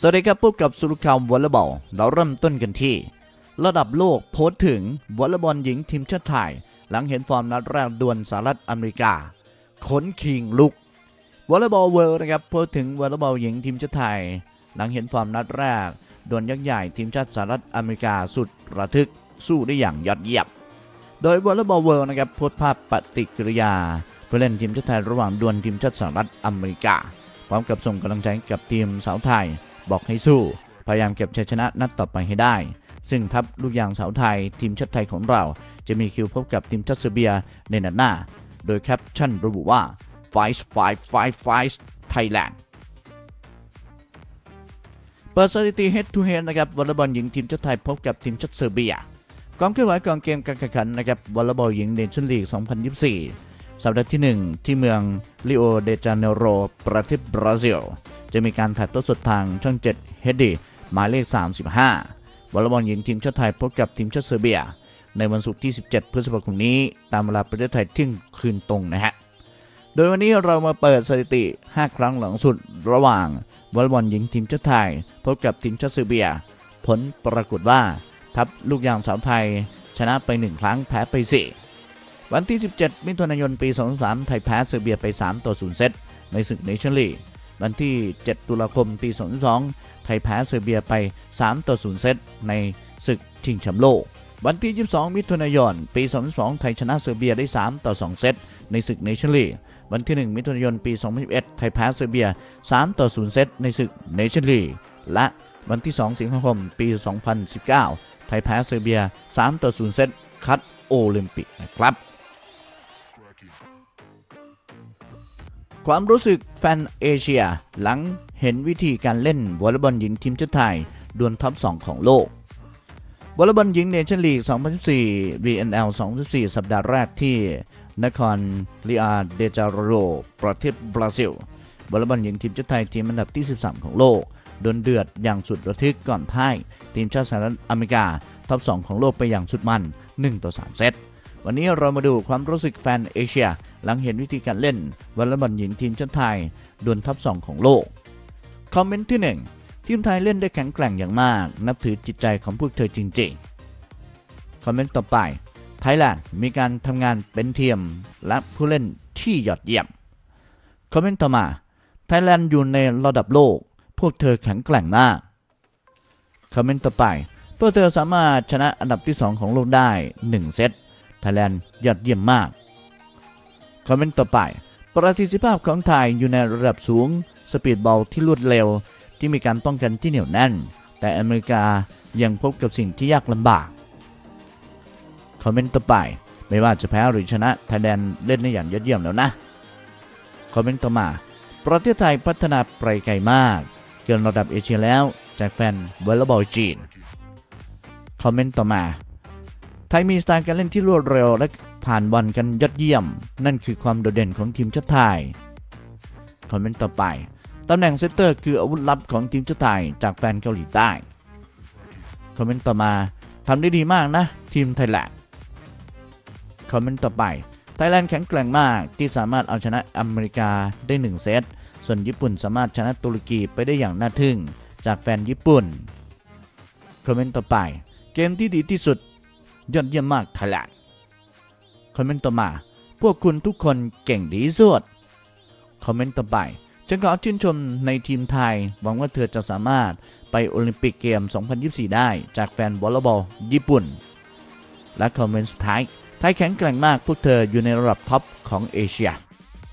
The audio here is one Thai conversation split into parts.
สวัสดีครับพบกับสุรข่าววอลเลย์บอลเราเริ่มต้นกันที่ระดับโลกโพสต์ถึงวอลเลย์บอลหญิงทีมชาติไทยหลังเห็นฟอร์มนัดแรกดวลสหรัฐอเมริกาขนคิงลุกวอลเลย์บอลเวิลด์นะครับโพสต์ถึงวอลเลย์บอลหญิงทีมชาติไทยหลังเห็นฟอร์มนัดแรกดวลยักษ์ใหญ่ทีมชาติสหรัฐอเมริกาสุดระทึกสู้ได้อย่างยอดเยี่ยมโดยวอลเลย์บอลเวิลด์นะครับโพสต์ภาพปฏิกิริยาผู้เล่นทีมชาติไทยระหว่างดวลทีมชาติสหรัฐอเมริกาพร้อมกับส่งกำลังใจกับทีมสาวไทยบอกให้สู้พยายามเก็บชัยชนะนัดต่อไปให้ได้ซึ่งทัพลูกยางสาวไทยทีมชาติไทยของเราจะมีคิวพบกับทีมชาติเซอร์เบียในนัดหน้าโดยแคปชั่นระบุว่า Fight Thailand เปิดสถิติ Head to Head นะครับวอลเลย์บอลหญิงทีมชาติไทยพบกับทีมชาติเซอร์เบียความเคลื่อนไหวก่อนเกมการแข่งขันนะครับวอลเลย์บอลหญิงเนชั่นลีก 2024 สัปดาห์ที่ 1 ที่เมืองริโอเดจาเนโรประเทศบราซิลจะมีการถ่ายทอดสดทางช่อง 7 HD หมายเลข 35วอลเลย์บอลหญิงทีมชาติไทยพบกับทีมชาติเซอร์เบียในวันศุกร์ที่ 17 พฤษภาคมนี้ตามเวลาประเทศไทยเที่ยงคืนตรงนะฮะโดยวันนี้เรามาเปิดสถิติ 5 ครั้งหลังสุดระหว่างวอลเลย์บอลหญิงทีมชาติไทยพบกับทีมชาติเซอร์เบียผลปรากฏว่าทัพลูกยางสาวไทยชนะไป 1 ครั้งแพ้ไป 4วันที่ 17 มิถุนายน ปี 2023 ไทยแพ้เซอร์เบียไป 3-0 เซตในศึกเนชั่นลีกวันที่ 7 ตุลาคม ปี 2022 ไทยแพ้เซอร์เบียไป 3-0 เซตในศึกชิงแชมป์โลกวันที่ 22 มิถุนายน ปี 2022 ไทยชนะเซอร์เบียได้ 3-2 เซตในศึกเนชั่นลีกวันที่ 1 มิถุนายน ปี 2021 ไทยแพ้เซอร์เบีย 3-0 เซตในศึกเนชั่นลีกและวันที่ 2 สิงหาคม ปี 2019 ไทยแพ้เซอร์เบีย 3-0 เซตคัดโอลิมปิกนะครับความรู้สึกแฟนเอเชียหลังเห็นวิธีการเล่นวอลเลย์บอลหญิงทีมชาติไทยดวลท็อป 2 ของโลกวอลเลย์บอลหญิงเนชั่นลีก 2014 VNL 2014 สัปดาห์แรกที่นครริอาเดจาโรประเทศบราซิลวอลเลย์บอลหญิงทีมชาติไทยทีมอันดับที่ 13 ของโลกดวลเดือดอย่างสุดระทึกก่อนพ่ายทีมชาติสหรัฐอเมริกาท็อป 2 ของโลกไปอย่างสุดมัน 1-3 เซตวันนี้เรามาดูความรู้สึกแฟนเอเชียหลังเห็นวิธีการเล่นวอลเลย์บอลหญิงทีมชาติไทยดวลท็อป 2 ของโลกคอมเมนต์ที่ 1 ทีมไทยเล่นได้แข็งแกร่งอย่างมากนับถือจิตใจของพวกเธอจริงๆคอมเมนต์ต่อไปไทยแลนด์มีการทำงานเป็นทีมและผู้เล่นที่ยอดเยี่ยมคอมเมนต์ต่อมาไทยแลนด์อยู่ในระดับโลกพวกเธอแข็งแกร่งมากคอมเมนต์ต่อไปพวกเธอสามารถชนะอันดับที่ 2 ของโลกได้ 1 เซตไทยแลนด์ยอดเยี่ยมมากคอมเมนต์ต่อไปประสิทธิภาพของไทยอยู่ในระดับสูงสปีดบอลที่รวดเร็วที่มีการป้องกันที่เหนียวแน่นแต่อเมริกายังพบกับสิ่งที่ยากลำบากคอมเมนต์ต่อไปไม่ว่าจะแพ้หรือชนะไทยแลนด์เล่นได้อย่างยอดเยี่ยมแล้วนะคอมเมนต์ต่อมาประเทศไทยพัฒนาไปไกลมากเกินระดับเอเชียแล้วจากแฟนวอลเลย์บอลจีนคอมเมนต์ต่อมาไทยมีสไตล์การเล่นที่รวดเร็วและผ่านบอลกันยอดเยี่ยมนั่นคือความโดดเด่นของทีมชาติไทยคอมเมนต์ต่อไปตำแหน่งเซตเตอร์คืออาวุธลับของทีมชาติไทยจากแฟนเกาหลีใต้คอมเมนต์ต่อมาทำได้ดีมากนะทีมไทยแลนด์คอมเมนต์ต่อไปไทยแลนด์แข็งแกร่งมากที่สามารถเอาชนะอเมริกาได้1 เซตส่วนญี่ปุ่นสามารถชนะตุรกีไปได้อย่างน่าทึ่งจากแฟนญี่ปุ่นคอมเมนต์ต่อไปเกมที่ดีที่สุดยอดเยี่ยมมากไทยแลนด์คอมเมนต์ต่อมาพวกคุณทุกคนเก่งดีสุดคอมเมนต์ต่อไปฉันขอชื่นชมในทีมไทยหวังว่าเธอจะสามารถไปโอลิมปิกเกม 2024 ได้จากแฟนวอลเลย์บอลญี่ปุ่นและคอมเมนต์สุดท้ายไทยแข็งแกร่งมากพวกเธออยู่ในระดับท็อปของเอเชีย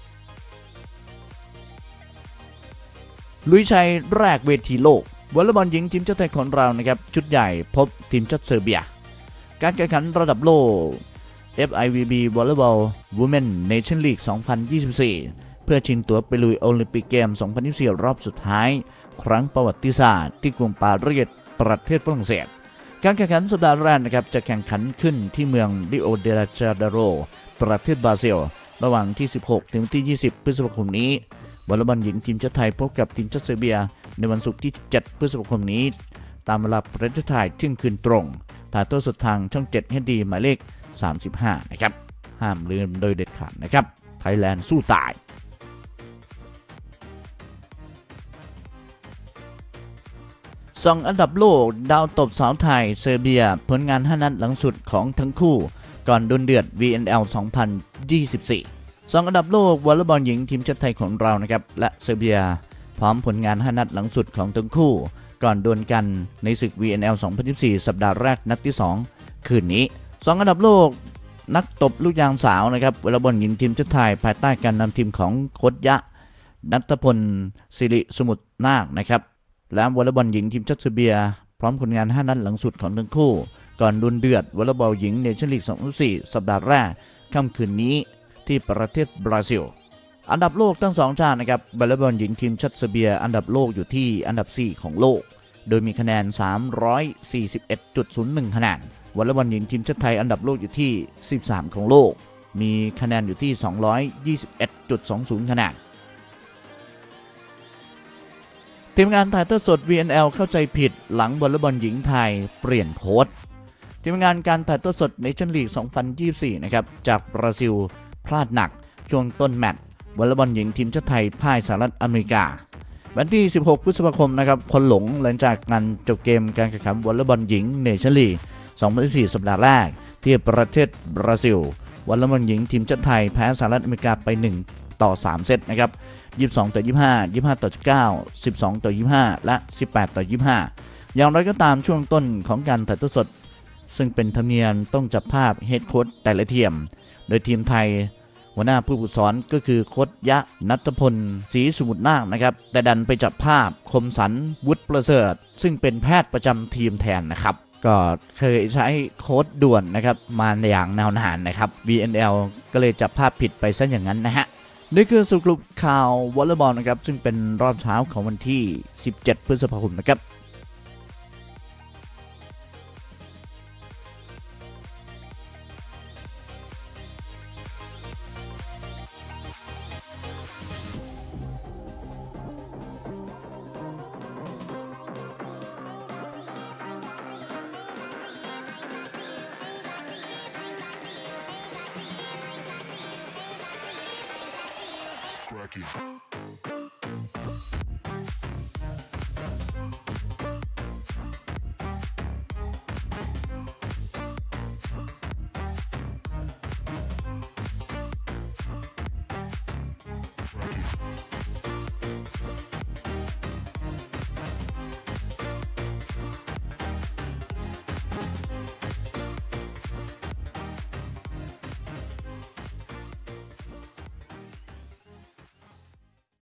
ลุยชัยแรกเวทีโลกวอลเลย์บอลหญิงทีมชาติไทยของเรานะครับชุดใหญ่พบทีมชาติเซอร์เบียการแข่งขันระดับโลก FIVB Volleyball Women Nation League 2024 เพื่อชิงตั๋วไปลุยโอลิมปิกเกม 2024 รอบสุดท้ายครั้งประวัติศาสตร์ที่กรุงปารีสประเทศฝรั่งเศสการแข่งขันสัปดาห์แรกนะครับจะแข่งขันขึ้นที่เมืองริโอเดจาเนโรประเทศบราซิลระหว่างที่ 16 ถึงที่ 20 พฤษภาคมนี้วอลเลย์บอลหญิงทีมชาติไทยพบกับทีมชาติเซอร์เบียในวันศุกร์ที่ 7 พฤษภาคมนี้ตามเวลาประเทศไทยเที่ยงคืนตรงถ่ายทอดสดทางช่อง 7 HD หมายเลข 35 นะครับห้ามลืมโดยเด็ดขาดนะครับไทยแลนด์สู้ตาย 2 อันดับโลกดาวตบสาวไทยเซอร์เบียผลงาน 5 นัดหลังสุดของทั้งคู่ก่อนดวลเดือด VNL 2024 2 อันดับโลกวอลเลย์บอลหญิงทีมชาติไทยของเรานะครับและเซอร์เบียพร้อมผลงาน 5 นัดหลังสุดของทั้งคู่ก่อนดวลกันในศึก VNL 2024 สัปดาห์แรกนัดที่ 2 คืนนี้ 2 อันดับโลกนักตบลูกยางสาวนะครับวอลเลย์บอลหญิงทีมชาติไทยภายใต้การนำทีมของโค้ชยะณัฐพลศิริสมุทรนาคนะครับและวอลเลย์บอลหญิงทีมชาติเซอร์เบียพร้อมผลงาน 5 นัดหลังสุดของทั้งคู่ก่อนดวลเดือดวอลเลย์บอลหญิงเนชั่นลีก 2024 สัปดาห์แรกค่ำคืนนี้ที่ประเทศบราซิลอันดับโลกทั้ง2ชาตินะครับวอลเลย์บอลหญิงทีมชาติเซอร์เบียอันดับโลกอยู่ที่อันดับ 4 ของโลกโดยมีคะแนน 341.01 คะแนนวอลเลย์บอลหญิงทีมชาติไทยอันดับโลกอยู่ที่ 13 ของโลกมีคะแนนอยู่ที่ 221.20 คะแนนทีมงานถ่ายทอดสด VNL เข้าใจผิดหลังวอลเลย์บอลหญิงไทยเปลี่ยนโค้ชทีมงานการถ่ายทอดสดเนชั่นลีก 2024 นะครับจากบราซิลพลาดหนักช่วงต้นแมตช์วอลเลย์บอลหญิงทีมชาติไทยพ่ายสหรัฐอเมริกาวันที่ 16 พฤษภาคมนะครับคนหลงหลังจากการจบเกมการแข่งขันวอลเลย์บอลหญิงเนชั่นลีก 2024 สัปดาห์แรกที่ประเทศบราซิลวอลเลย์บอลหญิงทีมชาติไทยแพ้สหรัฐอเมริกาไป 1-3 เซตนะครับ22-25 25-9 12-25 และ 18-25 อย่างไรก็ตามช่วงต้นของการถ่ายทอดสดซึ่งเป็นธรรมเนียมต้องจับภาพเฮดโค้ชแต่ละทีมโดยทีมไทยหัวหน้าผู้ฝึกสอนก็คือโค้ชยะณัฐพลศรีสมุทรนาคนะครับแต่ดันไปจับภาพคมสันวุฒิประเสริฐซึ่งเป็นแพทย์ประจำทีมแทนนะครับก็เคยใช้โค้ดด่วนนะครับมาอย่างยาวนานนะครับ VNL ก็เลยจับภาพผิดไปซะอย่างนั้นนะฮะนี่คือสรุปข่าววอลเลย์บอลนะครับซึ่งเป็นรอบเช้าของวันที่ 17 พฤษภาคมนะครับ Cracky.